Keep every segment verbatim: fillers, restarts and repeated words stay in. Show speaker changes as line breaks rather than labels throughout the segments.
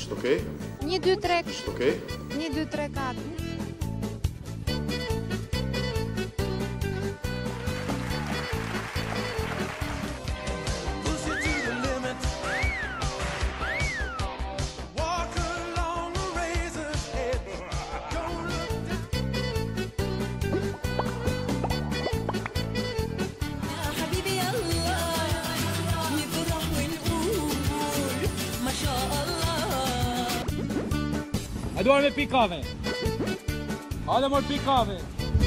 Është okej?
Një, dy, tre.
Është okej?
Një, dy, tre, katër.
A duar me pikave. Hale mor pikave.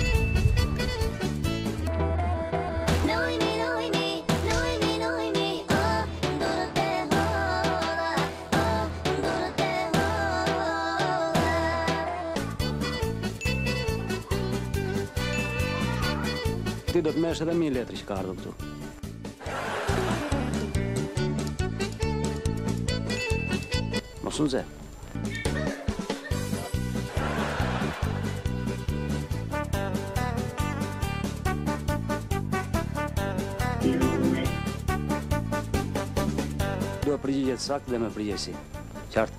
Ti do të mesh edhe mi letri që ka ardhur këtu. Mos u nxe. Do përgjigjet saktë dhe me përgjegjësi. Qartë?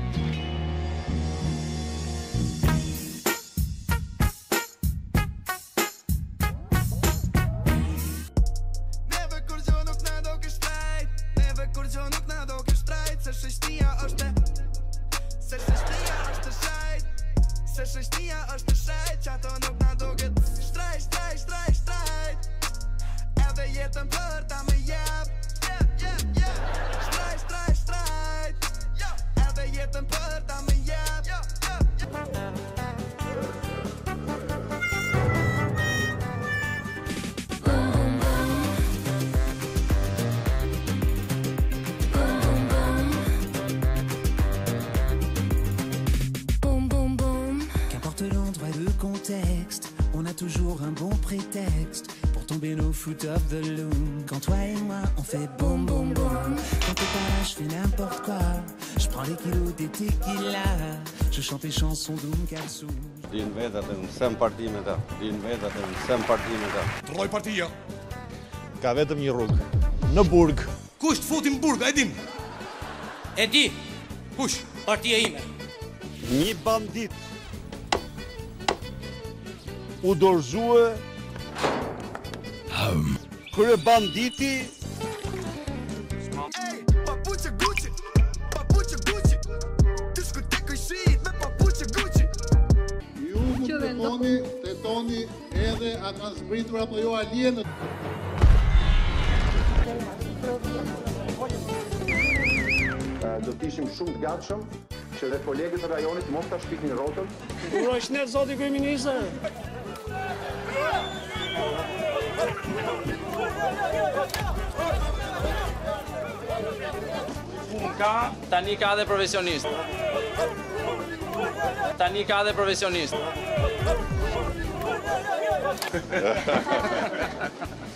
Neve kur gjo nuk na do ke shtrejt, neve kur gjo nuk na do ke shtrejt, se shështia është se shështia është shajt, se shështia është shajt, që ato nuk na do ke shtrejt, shtrejt, shtrejt, shtrejt, edhe jetën për ta me jep, jep, jep, jep, shtrejt, shtrejt, shtrejt, edhe jetën për ta me jep, jep, jep, jep.
L'endroit et le contexte, on a toujours un bon prétexte pour tomber nos foot of the loom. Quand toi et moi on fait boum boum boum, quand t'es pas là je fais n'importe quoi, je prends les kilos des tequila, je chante les chansons d'Oum Kalsoum.
Din vetat e mësem parti me ta, din vetat e mësem parti me ta.
Troj partia.
Ka vetëm një rrugë, në burg.
Kush të futi në burg, e dim?
E di,
Kush?
partia ime.
Një bandit u dorëzue kërë banditi
Ej, papuqe Gucci, papuqe Gucci, diskotekë shit me papuqe Gucci.
Ju mund të tetoni, tetoni edhe a kanë zbritur apo jo alienët.
Do të ishim shumë të gatshëm që dhe kolegët e rajonit mos ta shpikin rrotën.
Uro shnet zoti kryeministër. Ka, tani ka dhe profesionist. Tani ka dhe profesionist.